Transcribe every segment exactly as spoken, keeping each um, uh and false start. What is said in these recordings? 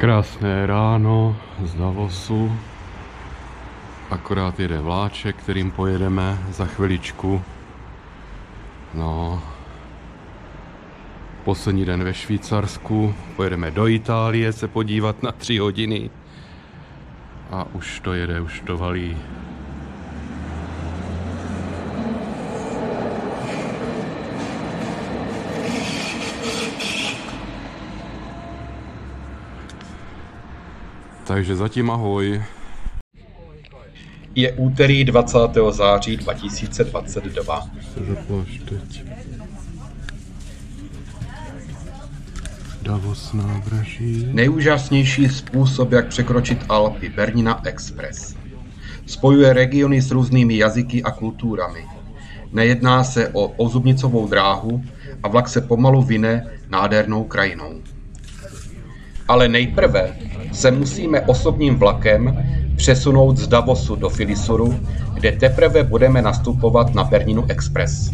Krásné ráno z Davosu. Akorát jede vláček, kterým pojedeme za chviličku. No, poslední den ve Švýcarsku. Pojedeme do Itálie se podívat na tři hodiny. A už to jede, už to valí. Takže zatím ahoj. Je úterý dvacátého září dva tisíce dvacet dva. Zaplaš teď. Davos nádraží. Nejúžasnější způsob, jak překročit Alpy, Bernina Express. Spojuje regiony s různými jazyky a kulturami. Nejedná se o ozubnicovou dráhu a vlak se pomalu vine nádhernou krajinou. Ale nejprve se musíme osobním vlakem přesunout z Davosu do Filisuru, kde teprve budeme nastupovat na Berninu Express.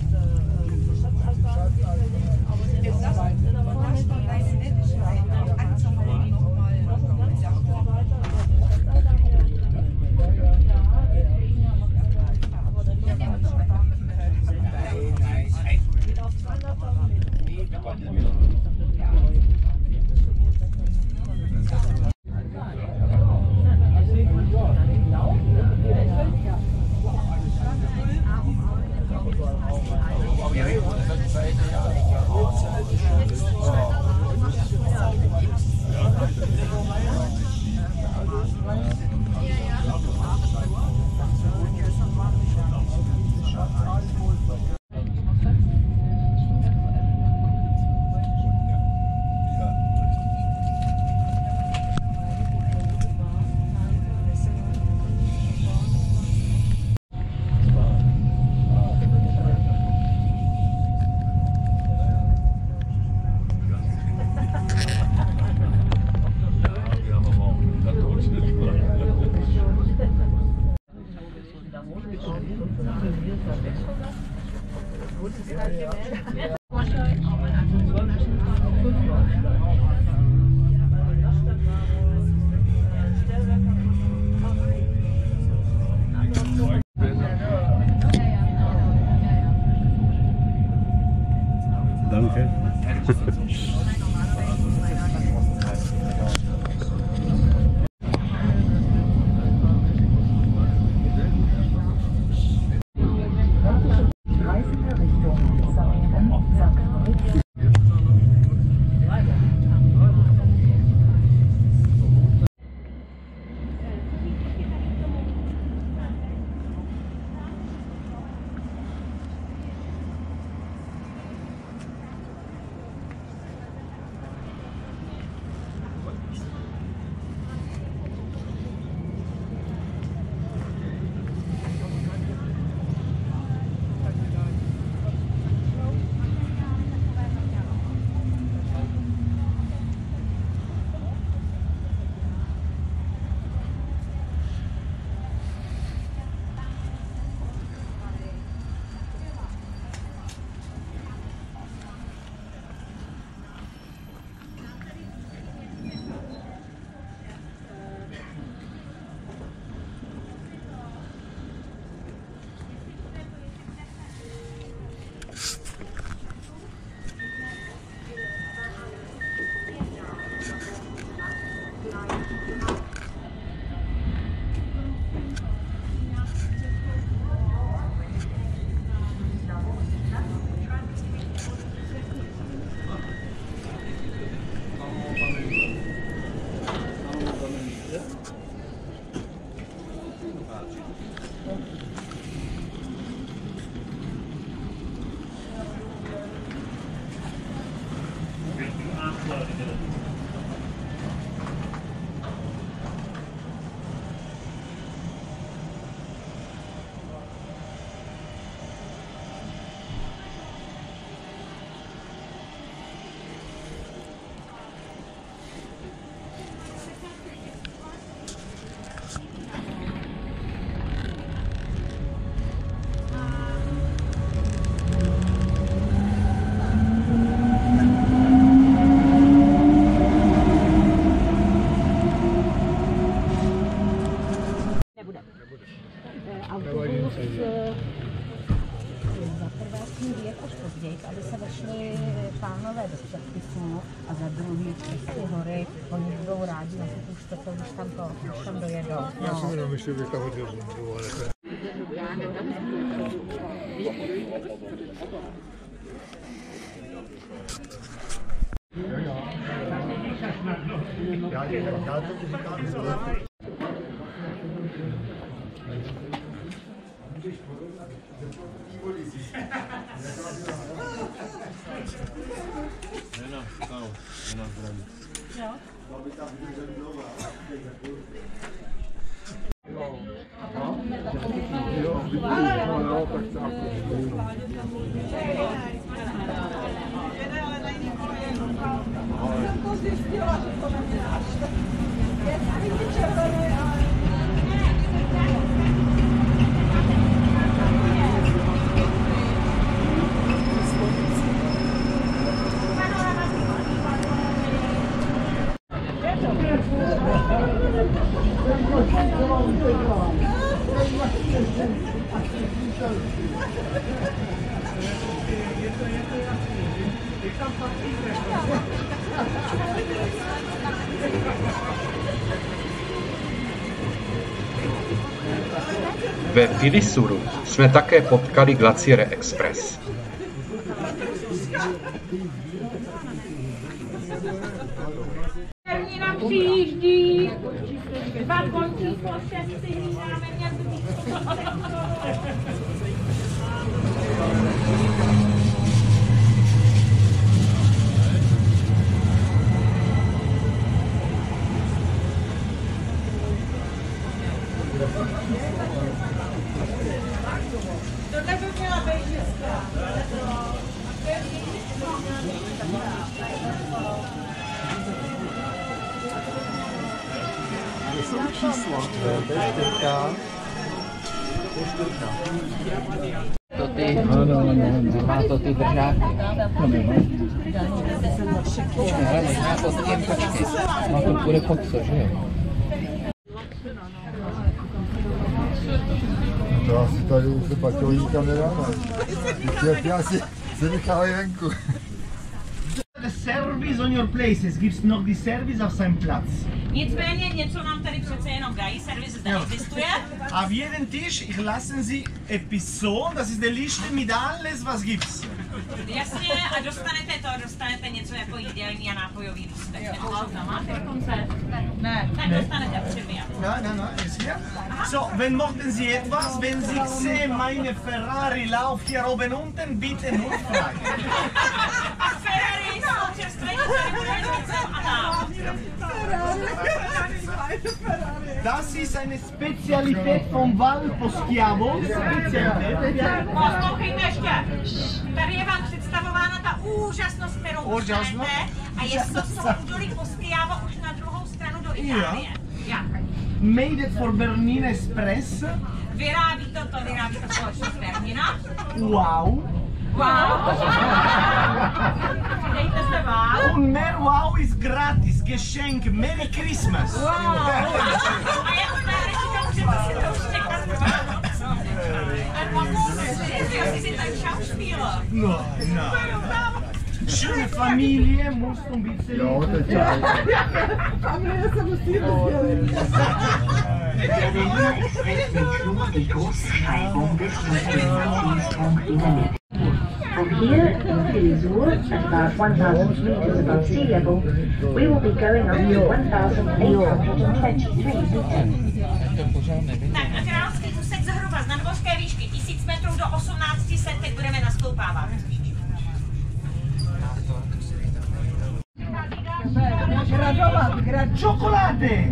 Danke. ty hory, oni budou rádi na tu puštěte, když tam to, když tam dojedou. Já si jenom ještě bych tam hodil bundu, ale to... Já, já to říkám, Ve Filisuru jsme také potkali Glaciere Express. Bernina přijíždí, dva končí po šesti, hlídáme mě tohle by měla být česká. Kde jsou čísla? To je čtyřka. To je čtyřka. To ty, ano, ano, má to ty držáky. To nevím. Hele, možná to s tím počkej. No to bude pod to, že jo? To asi tady už se paťoví nikam nedáme. Jak já si se nechávají venku. The service on your places gives noch die service auf seinem Platz. Nicméně něco nám tady přece jenom dají, servis zde existuje. Auf jeden Tisch ich lassen Sie etwas so, das ist die Liste mit alles, was gibt's. Jasně, a dostanete to, dostanete něco jako jídelní a nápojový lístek. Nebo tam máte dokonce? Ne. Tak dostanete přiběh. Nein, nein, nein, ist hier. So, wenn mochten Sie etwas, wenn Sie sehen, meine Ferrari läuft hier oben unten, bitte nur frei. A Ferrari jsou čerstvé, tady bude něco a dál. Das ist eine Spezialität vom Val Poschiavo. Spezialität. Poslouchejte ještě. Tady je vám představována ta úžasnost, kterou dostanete. A je to z údolí Poschiavo už na druhou stranu do Itálie. Jak? Made it for Bernina Express. Vyrábí to, to vyrábí to společnost Bernina. Wow. Wow. Dejte se wow. Und mehr wow ist gratis. Geschenk. Merry Christmas. Wow. A jako dárečka můžete si to už čekat. Sie sind ein Schauspieler. No, no. Schöne Familie, musst du ein bisschen... Jo, teď je. Familie se musí rozdělit. From here in Filisur, at about one thousand meters above sea level, we will be going up to one thousand eight hundred twenty-three meters. Tak a královský úsek zhruba z nadmořské výšky tisíc metrů do osmnáct set, teď budeme nastoupávat. Gradovat, grad... Čokolády!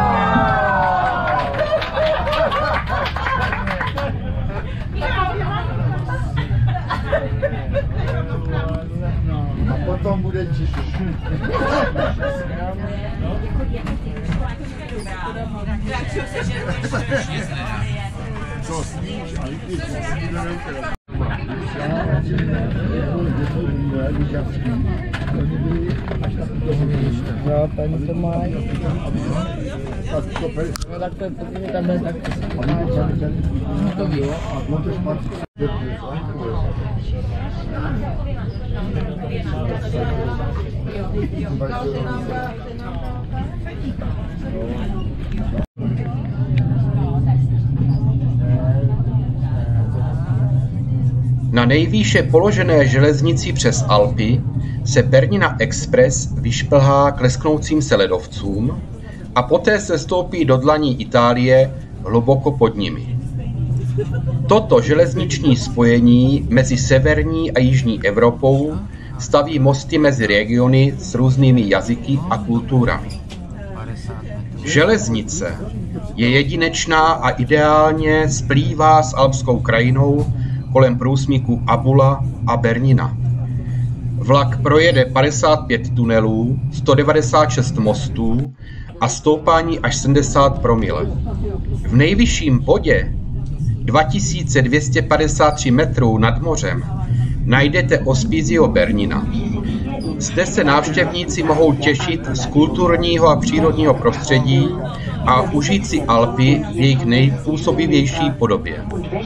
A potom bude čišit. Co sníš a lidi sníš do neutra. No, paní to má. No tak to je tam tak. To ví. Na nejvýše položené železnici přes Alpy se Bernina Express vyšplhá k lesknoucím se ledovcům a poté se stoupí do dlaní Itálie hluboko pod nimi. Toto železniční spojení mezi severní a jižní Evropou staví mosty mezi regiony s různými jazyky a kulturami. Železnice je jedinečná a ideálně splývá s alpskou krajinou kolem průsmyku Abula a Bernina. Vlak projede padesát pět tunelů, sto devadesát šest mostů a stoupání až sedmdesát promile. V nejvyšším bodě dva tisíce dvě stě padesát tři metrů nad mořem najdete Ospizio Bernina. Zde se návštěvníci mohou těšit z kulturního a přírodního prostředí a užít si Alpy v jejich nejpůsobivější podobě.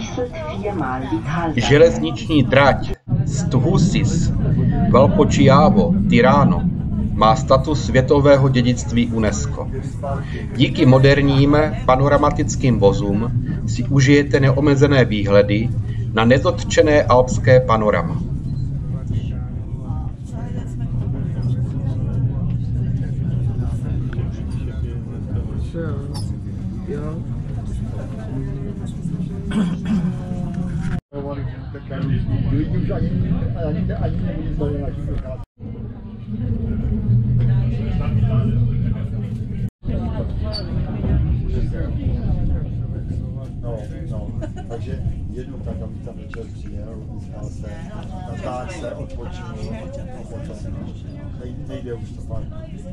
Železniční trať Sthusis Valpočiavo Tirano má status světového dědictví UNESCO. Díky moderním panoramatickým vozům si užijete neomezené výhledy na nedotčené alpské panorama. No, no, takže jedu tak, aby tam večer přijel, vyskal se, natáč se, odpočinul a potom nejde už to fakt.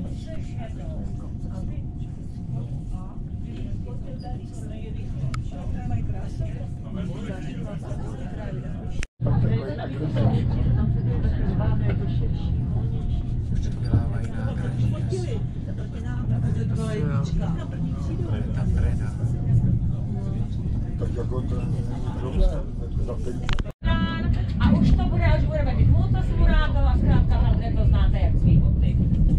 Předělávají nádraží. Tak jako to za peníze. A už to bude, až budeme mít multisimulátor a zkrátka hlavně to znáte jak svý boty.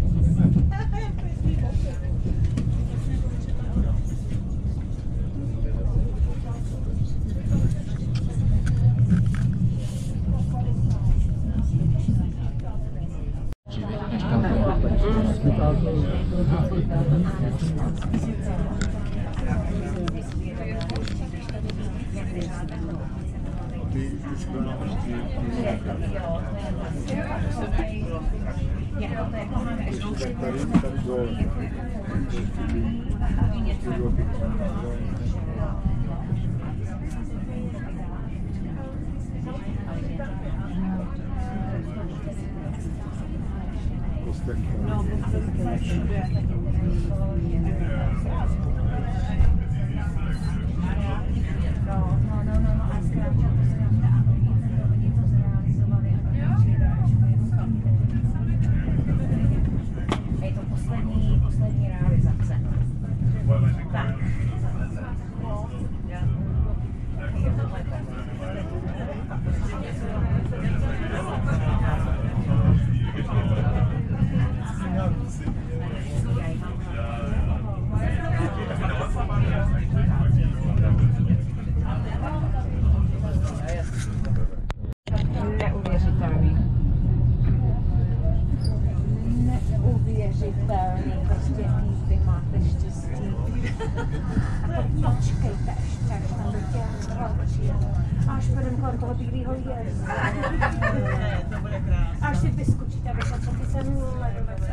Neuvěřitelný. Neuvěřitelný, prostě vy máte štěstí. A teď počkejte ještě, až tam do těch hlavčí. Až půjdem kolem toho bílýho jezda. Až si vyskočíte, aby se ty sem ledovec.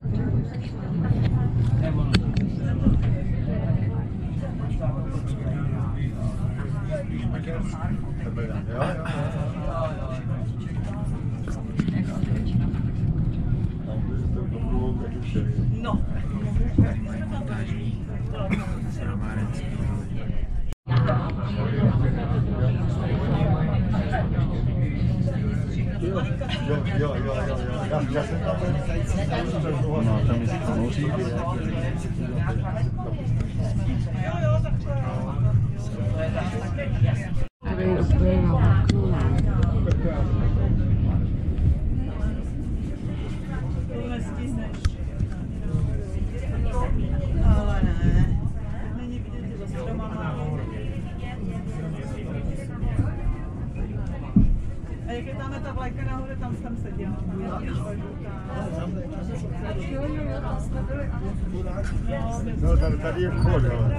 No. Jo, jo, jo, jo, já, já jsem tam byl, no, tam je samozřejmě. Jo, jo, tak to Tady je úplně na okno. No, tady, tady je vchod, ale.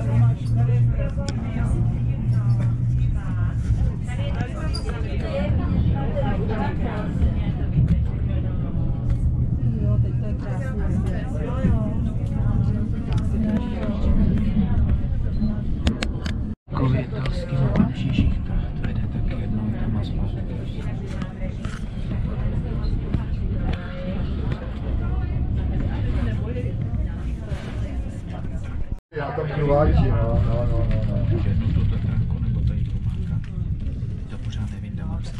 Kovětalský na Křížích vede taky jednou tam a zpátky. Já tam kruváči, no, no, no, no, no. Jednou to Tatranko nebo tady Pomáka. To pořád nevím, se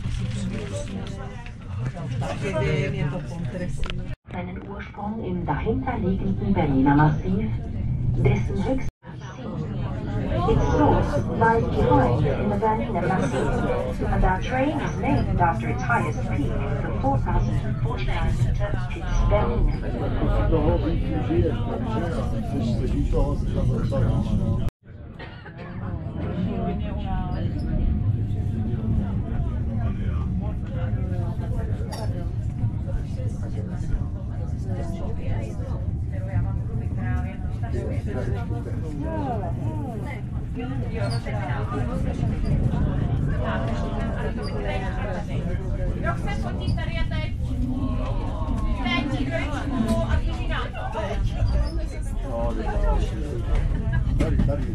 Seinen Ursprung im dahinterliegenden Berliner Massiv, dessen höchste its source lies behind in the Berliner Massiv, and our train is named after its highest peak, the four thousand forty-nine meter Spitz Toho víc žije, takže sedí toho se tam dostaneme, no. Kdo chce fotit tady a teď? Teď, chvíličku a běží nám to. No, tady, tady.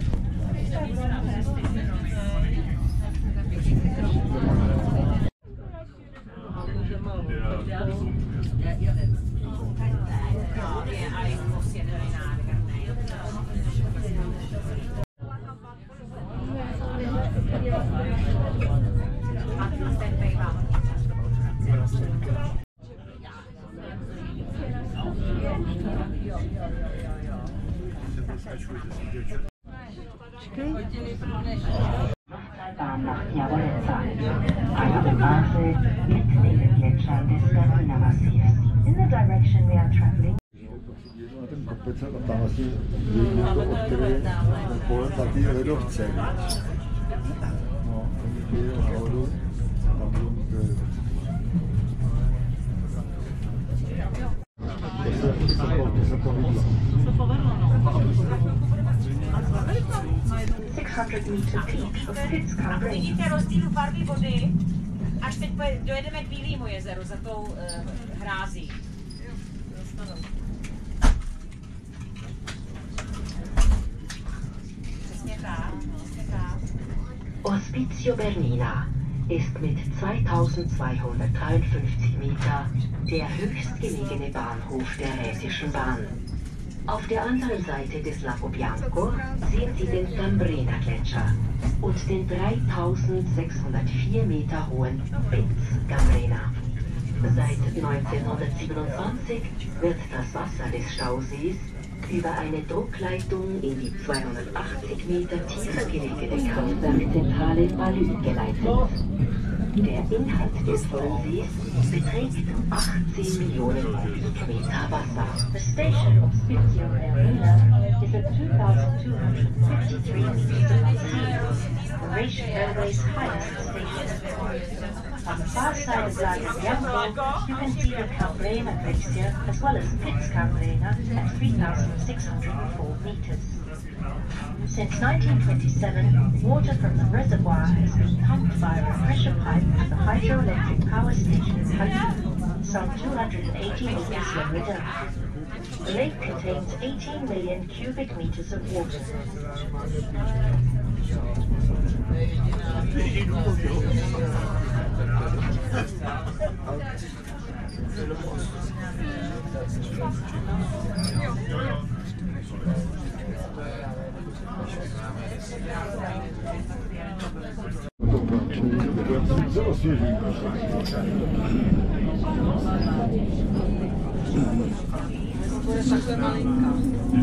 Bahn nach Jawolenza, einer Oase mitten in den Gletschern des Berliner Massivs. In the direction we are traveling. Ten kopec a tam asi vidí to odkryje kolem taky ledovce. No, tam je nahoru, tam budou mít ledovce. To se povedlo. six hundred meter peak of Spitz Cambrien. Vidíte rozdíl barvy vody? Až teď dojedeme k Bílému jezeru za tou uh, hrází. Přesně tak, přesně tak. Hospicio Bernina ist mit zweitausendzweihundertdreiundfünfzig Meter der höchstgelegene Bahnhof der Rhätischen Bahn. Auf der anderen Seite des Lago Bianco sehen Sie den Cambrena Gletscher und den dreitausendsechshundertvier Meter hohen Spitz Cambrena. Seit neunzehnhundertsiebenundzwanzig wird das Wasser des Stausees über eine Druckleitung in die zweihundertachtzig Meter tiefer gelegene Kraftwerkzentrale Balü geleitet. Der Inhalt des Vollsees beträgt achtzehn Millionen Kubikmeter Wasser. The station of Hospicio Bernina is at two thousand two hundred fifty-three meters above sea, Croatian Airways' highest station. On the far side of Lago Bianco, you can see the Cambrena Glacier as well as Spitz Cambrena at three thousand six hundred four meters. Since nineteen twenty-seven, water from the reservoir has been pumped via a pressure pipe to the hydroelectric power station in Hutton, some two hundred eighty meters lower down. The lake contains eighteen million cubic meters of water. Takhle malinká.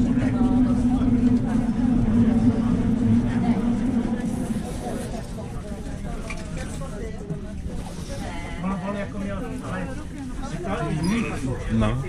No.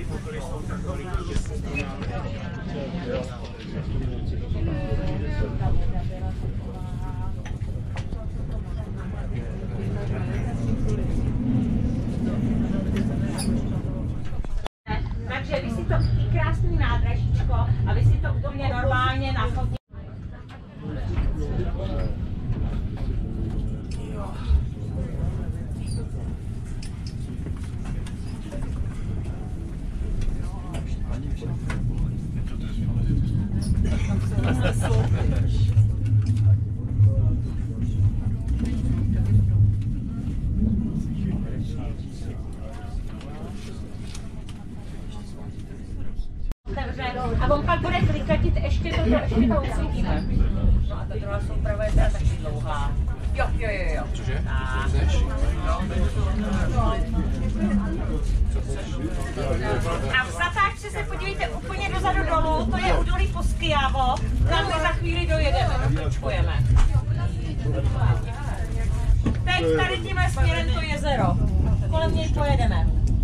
nádražíčko a vy si to úplně normálně na chodníku. A on pak bude klikatit ještě to, ještě to ucítíme. No a ta druhá souprava je teda taky dlouhá. Jo, jo, jo, jo. Cože? Co chceš? A v zatáčce se podívejte úplně dozadu dolů, to je údolí Poskyjavo, tam my za chvíli dojedeme, dotočkujeme. Teď tady tímhle směrem to jezero, kolem něj pojedeme.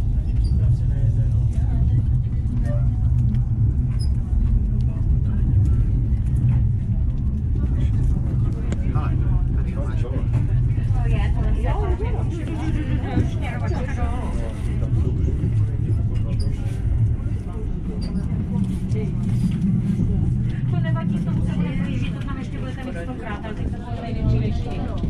To nevadí, k tomu se bude blížit, to tam ještě budete mít stokrát, ale teď to bylo nejdřívější.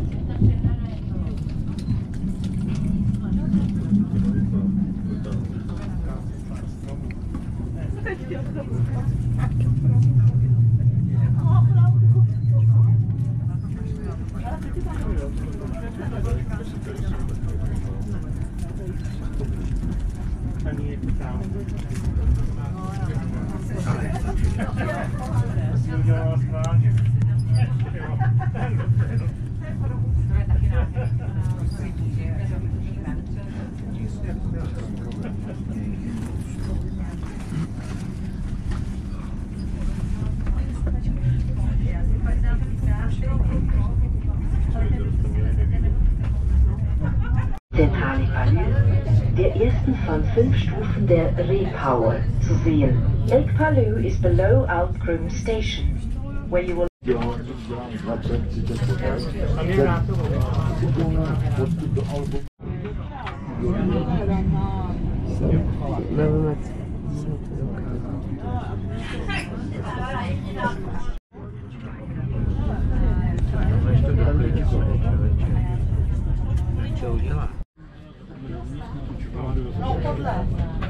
Zentrale Palais, der ersten von fünf Stufen der Repower, zu sehen. Lake Palu is below Altgrim Station, where you will... Co udělá? No tohle.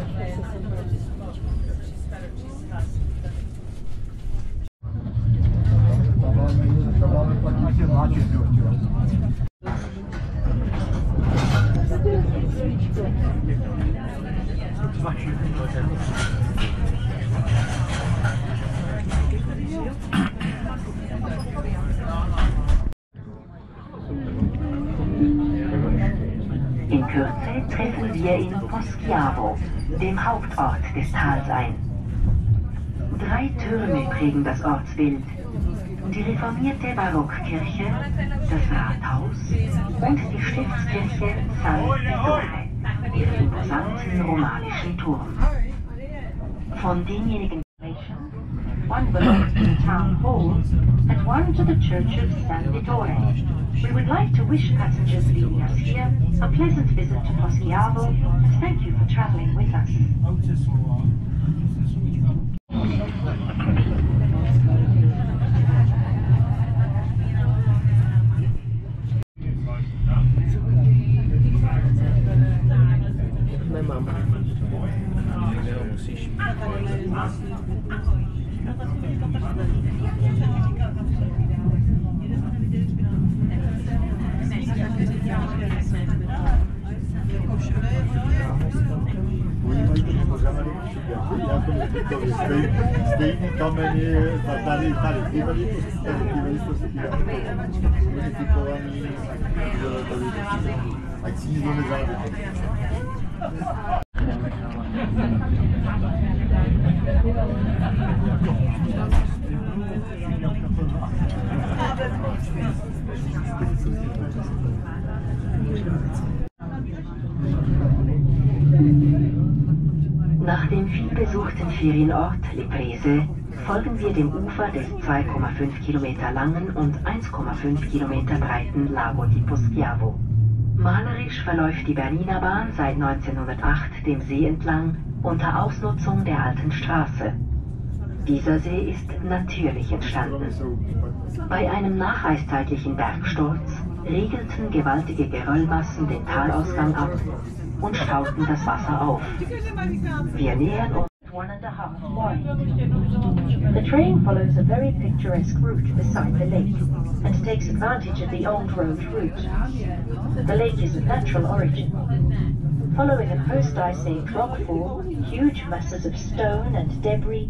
In Kürze treffen wir in Poskyjavo, dem Hauptort des Tals, ein. Drei Türme prägen das Ortsbild. Die reformierte Barockkirche, das Rathaus und die Stiftskirche San Vittore, ihren imposanten romanischen Turm. Von denjenigen one belongs to the town hall and one to the church of San Vittore. We would like to wish passengers leaving us here a pleasant visit to Poskyjavo and thank you for travelling with us. Nemám. Musíš. Stejný kameny, tady, tady, bývají to se unifikovaný, ať si nikdo nezávidí. Nach dem vielbesuchten Ferienort Leprese folgen wir dem Ufer des zwei Komma fünf Kilometer langen und eins Komma fünf Kilometer breiten Lago di Poskyjavo. Malerisch verläuft die Bernina Bahn seit neunzehnhundertacht dem See entlang unter Ausnutzung der alten Straße. Dieser See ist natürlich entstanden. Bei einem nacheiszeitlichen Bergsturz riegelten gewaltige Geröllmassen den Talausgang ab und stauten das Wasser auf. Wir nähern uns one and a half mile. The train follows a very picturesque route beside the lake and takes advantage of the old road route. The lake is of natural origin. Following a post-ice age rockfall, huge masses of stone and debris.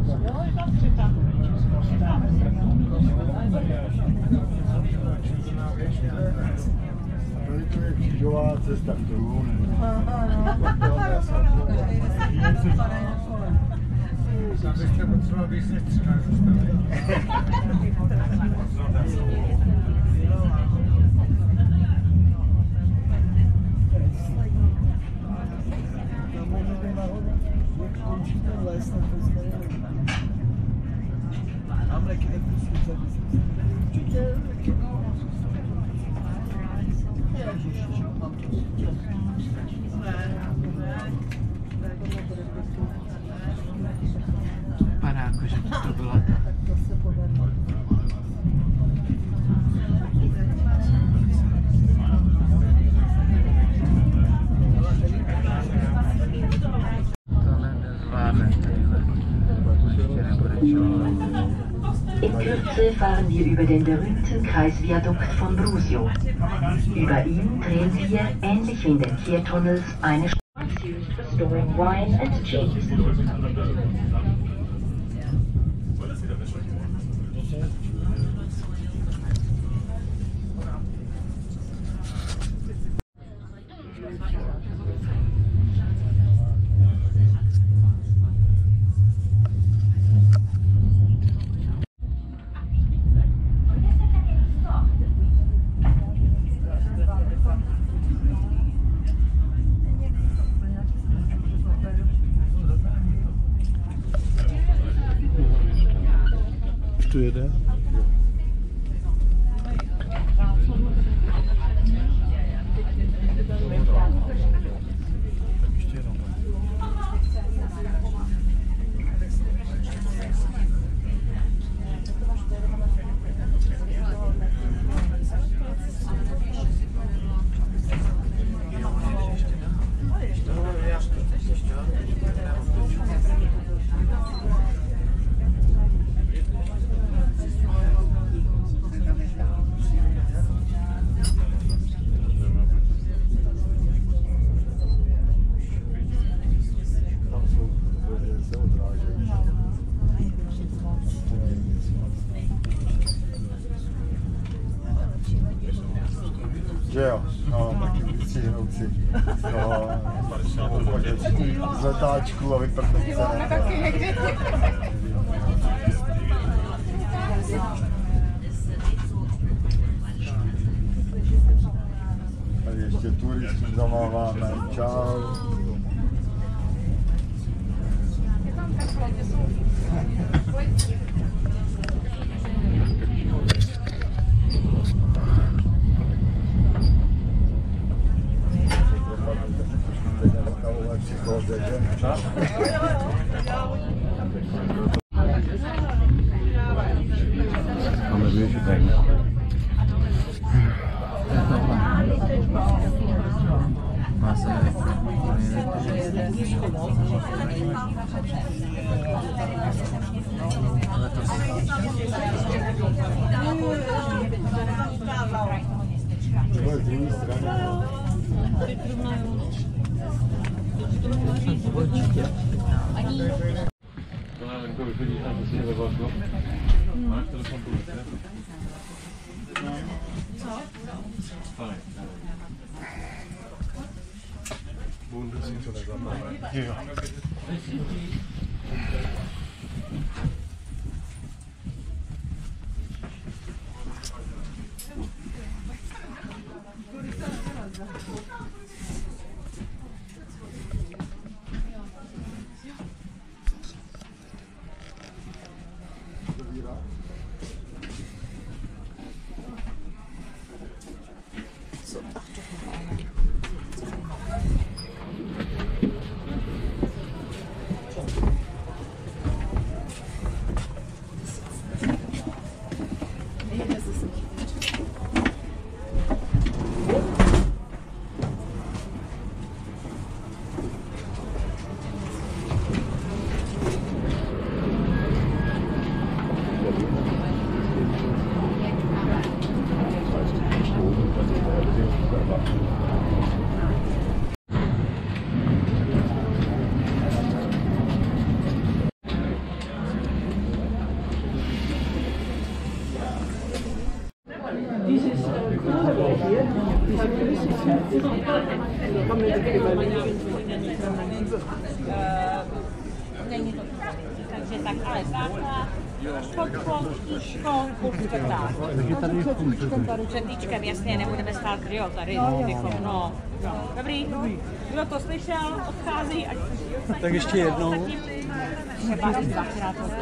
Křižová cesta k dolů. Já bych potřeboval víc než třináct Vypadá jako, že to byla ta. In Kürze fahren wir über den berühmten Kreisviadukt von Brusio. Über ihn drehen wir, ähnlich wie in den Kehrtunnels, eine Straße used for storing wine and cheese. Tu jede? Že jo, no, taky vystřihnout si no, z letáčku a vyprdnout se. No, taky někdy. Tady ještě turistům zamáváme. Čau. Máme běží tady. Má se ale to Tohle z druhé strany. určitě. To nevím, to vychodí tam prostě ve vlaku. Máš telefon policie? Co? Fajn. Bundu si to nezapomene. Jo. Není to takže tak, ale základ, podklon, tíčko, tak. Takže tady je půl. Před tíčkem, jasně, nebudeme stát kryo tady, bychom, no. Dobrý, kdo to slyšel, odchází, ať se... Tak ještě jednou. Třeba dvakrát to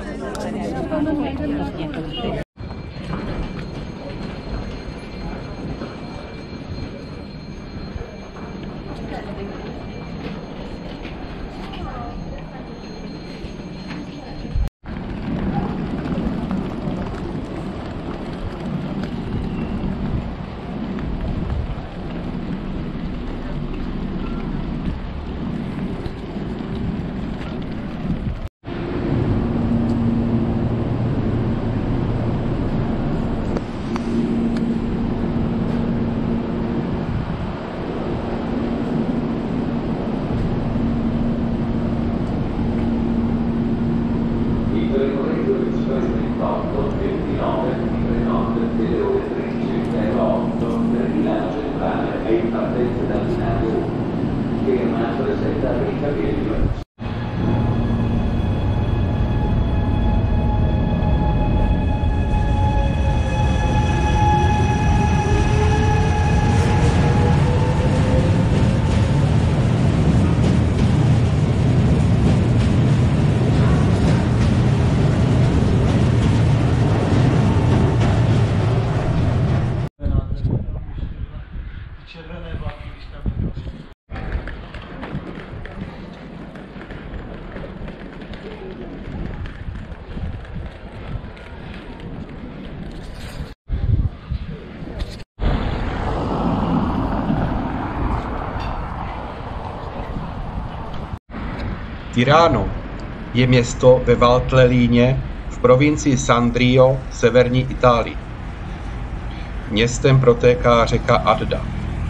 Tirano je město ve Valtellíně v provincii Sandrio v severní Itálii. Městem protéká řeka Adda.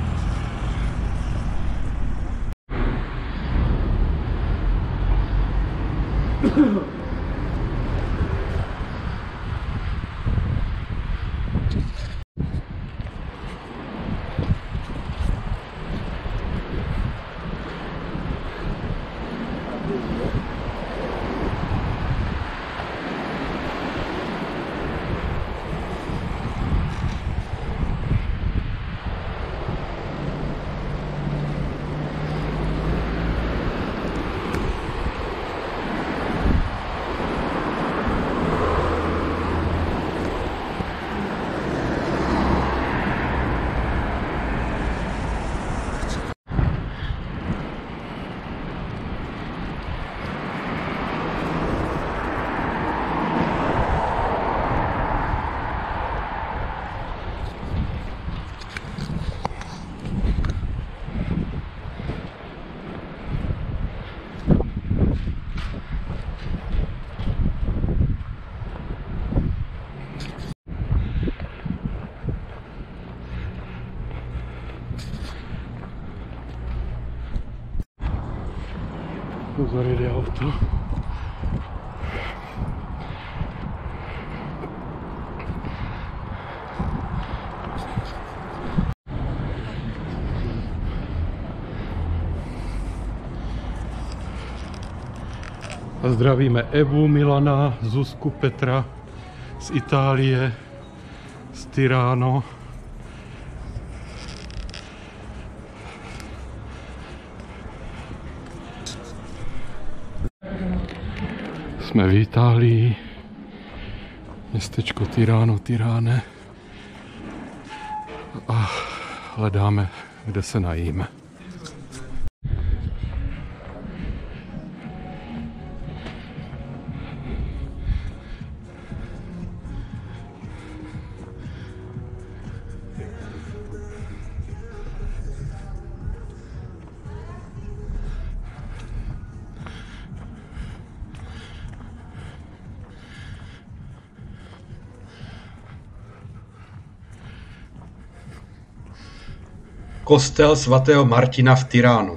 Pozor, jde auto. A zdravíme Evu, Milana, Zuzku, Petra z Itálie, z Tirano. Jsme v Itálii, městečko Tirano, Tirane a hledáme, kde se najíme. Kostel svatého Martina v Tiránu.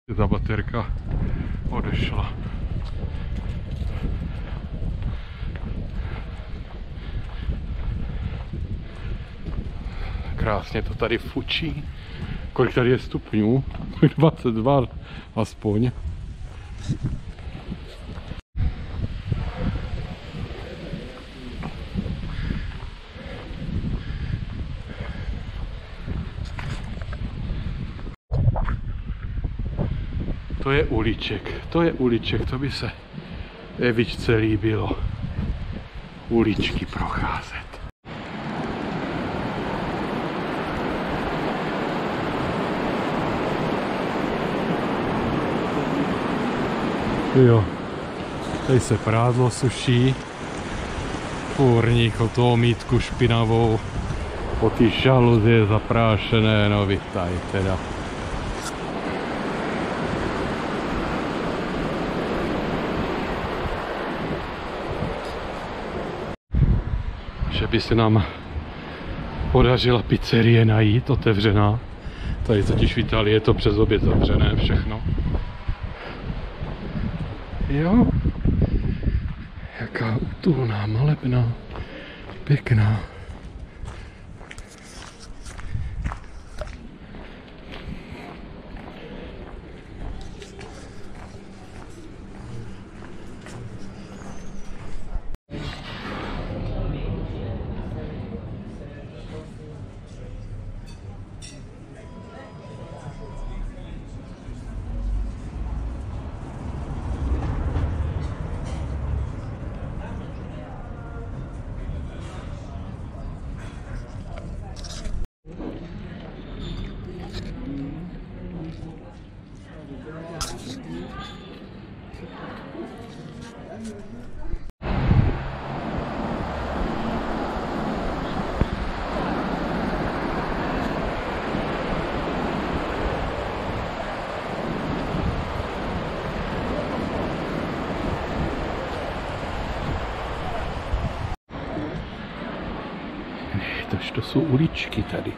Ta baterka odešla. Krásně to tady fučí. Kolik tady je stupňů? dvacet dva aspoň. To je uliček, to je uliček, to by se Evičce líbilo. Uličky procházet. Jo, tady se prádlo suší. Fůrník o toho mítku špinavou. Po ty žaluzie zaprášené, no vitaj teda. Že by se nám podařila pizzerie najít, otevřená. Tady totiž v Itálii je to přes oběd zavřené všechno. Jo, jaká útulná, malebná, pěkná. Tož to jsou uličky tady.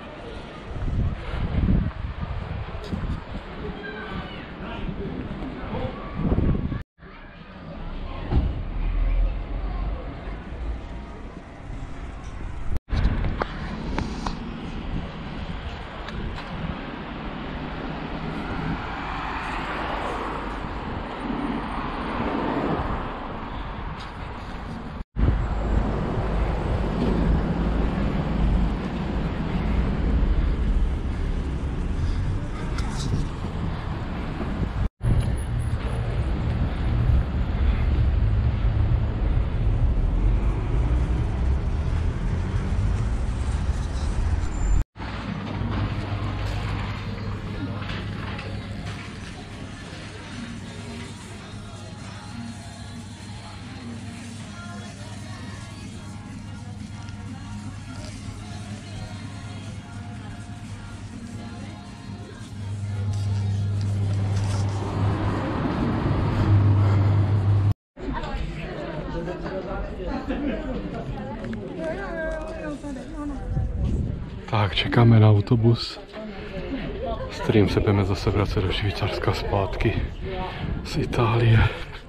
Tak, čekáme na autobus, s kterým se budeme zase vracet do Švýcarska zpátky z Itálie.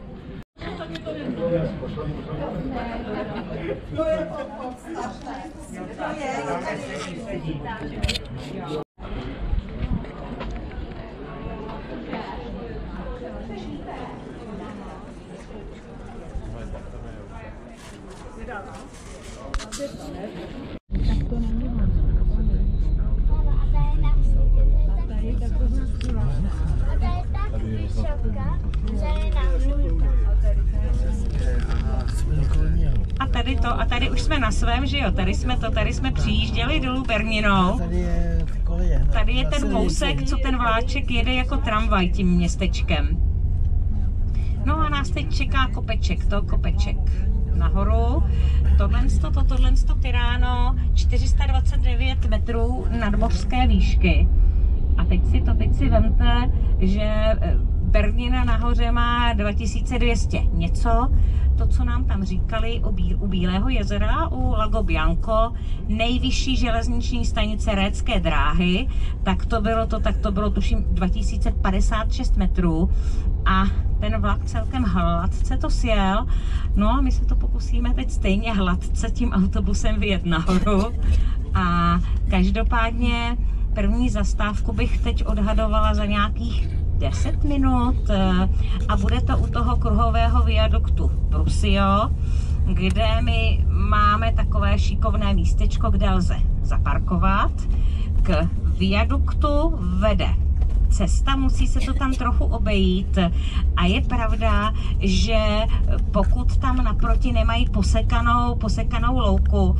A tady to, a tady už jsme na svém, že jo, tady jsme to, tady jsme přijížděli dolů Berninou. Tady je koleje. Tady je ten kousek, co ten vláček jede jako tramvaj tím městečkem. No a nás teď čeká kopeček, to kopeček nahoru. Tohle to, to, tohle to Tirano, čtyři sta dvacet devět metrů nadmořské výšky. A teď si to, teď si vemte, že Bernina nahoře má dva tisíce dvě stě něco. To, co nám tam říkali u, Bí u Bílého jezera, u Lago Bianco, nejvyšší železniční stanice Récké dráhy, tak to bylo to, tak to bylo tuším dva tisíce padesát šest metrů a ten vlak celkem hladce to sjel. No a my se to pokusíme teď stejně hladce tím autobusem vyjet nahoru. A každopádně první zastávku bych teď odhadovala za nějakých deset minut a bude to u toho kruhového viaduktu Brusio, kde my máme takové šikovné místečko, kde lze zaparkovat. K viaduktu vede cesta, musí se to tam trochu obejít a je pravda, že pokud tam naproti nemají posekanou, posekanou louku,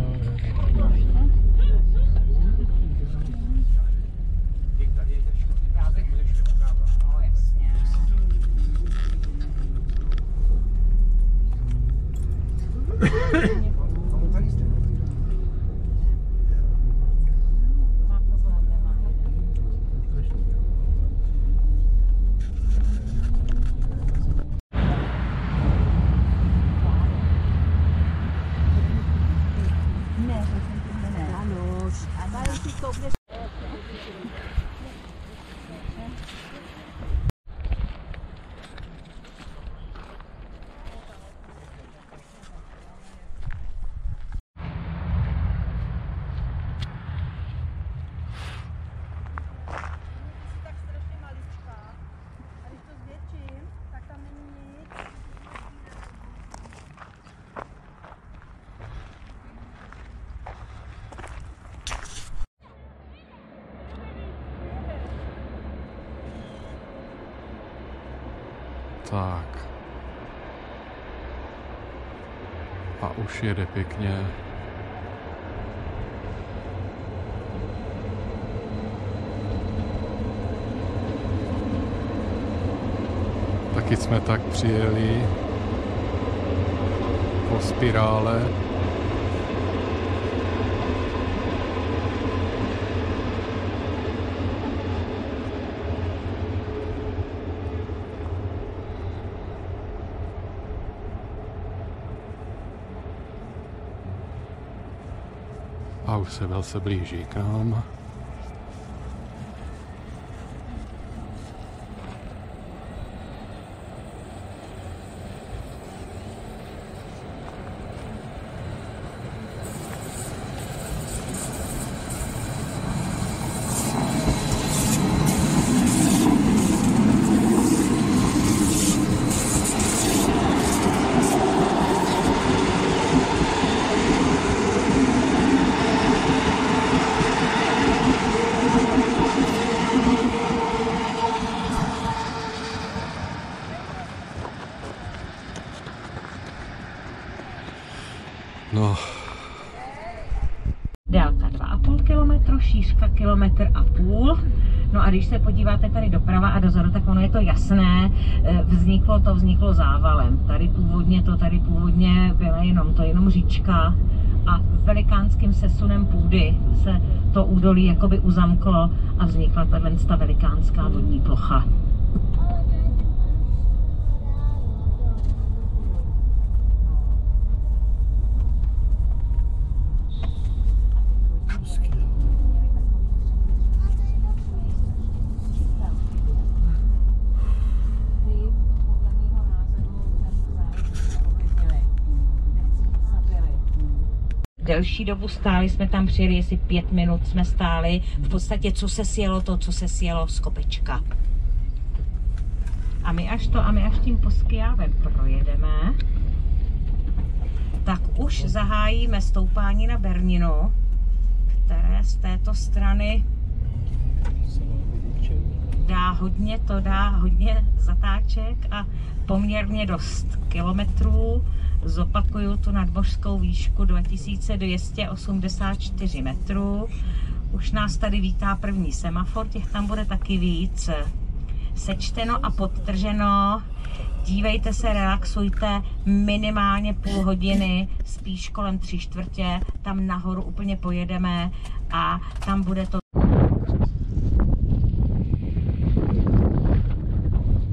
tak. A už jede pěkně. Taky jsme tak přijeli po spirále. A už se velice blíží k nám. No. Délka dva a půl kilometru, šířka kilometr a půl. No a když se podíváte tady doprava a dozadu, tak ono je to jasné, vzniklo to, vzniklo závalem. Tady původně to, tady původně byla jenom to, jenom říčka a velikánským sesunem půdy se to údolí jakoby uzamklo a vznikla tato velikánská vodní plocha. Delší dobu stáli jsme tam, přijeli, jestli pět minut jsme stáli. V podstatě, co se sjelo, to, co se sjelo z kopečka. A my až to, a my až tím Poskyjávem projedeme, tak už zahájíme stoupání na Berninu, které z této strany dá hodně, to dá hodně zatáček a poměrně dost kilometrů. Zopakuju tu nadmořskou výšku dva tisíce dvě stě osmdesát čtyři metrů. Už nás tady vítá první semafor, těch tam bude taky víc. Sečteno a podtrženo. Dívejte se, relaxujte, minimálně půl hodiny, spíš kolem tři čtvrtě, tam nahoru úplně pojedeme a tam bude to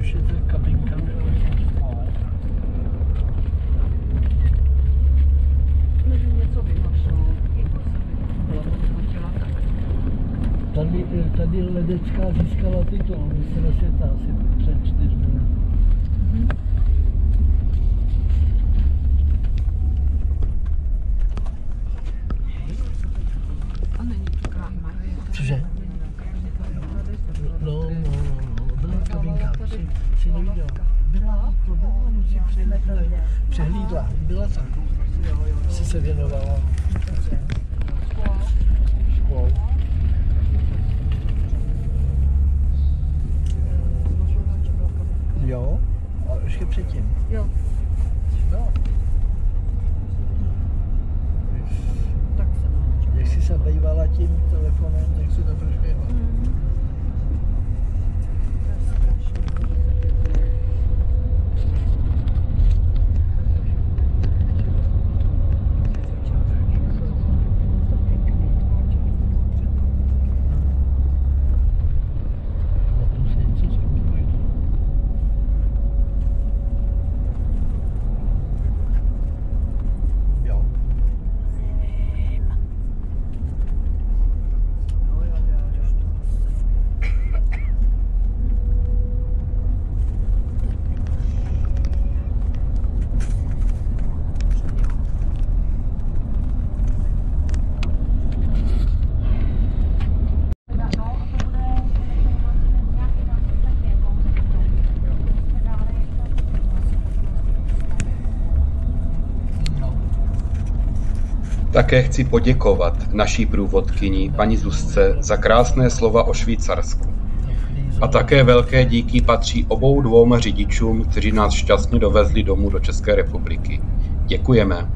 už je ta kabinka nebo něco vymašlo. Tady, tady ledečka získala titul, mistr světa asi před čtyřmi lety. A není to kráma. Cože? No, no, no, no, byla kabinka, si, si neviděla. Byla, to byla, musí přehlídla, přehlídla, byla tam. Si se věnovala škol. Jo, a ještě předtím. Jo. No. Tak jsem. Jak jsi se bývala tím telefonem, tak si to prošvěla. Mm. Také chci poděkovat naší průvodkyni, paní Zuzce, za krásné slova o Švýcarsku. A také velké díky patří obou dvou řidičům, kteří nás šťastně dovezli domů do České republiky. Děkujeme.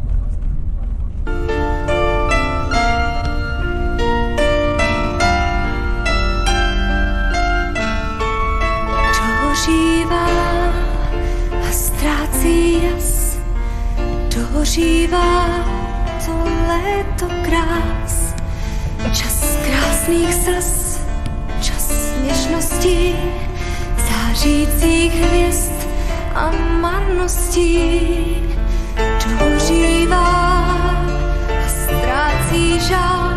Dohořívá a ztrácí jas, dohořívá to léto krás, čas krásných slz, čas něžností, zářících hvězd a marností. Dohořívá a ztrácí žár,